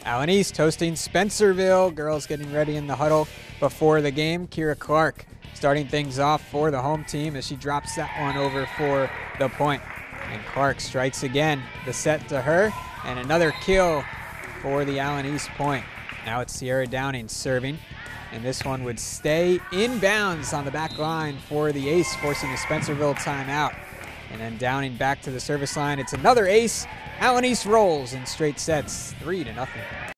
Allen East hosting Spencerville. Girls getting ready in the huddle before the game. Kira Clark starting things off for the home team as she drops that one over for the point. And Clark strikes again. The set to her, and another kill for the Allen East point. Now it's Sierra Downing serving, and this one would stay inbounds on the back line for the ace, forcing the Spencerville timeout. And then Downing back to the service line. It's another ace. Allen East rolls in straight sets, 3-0.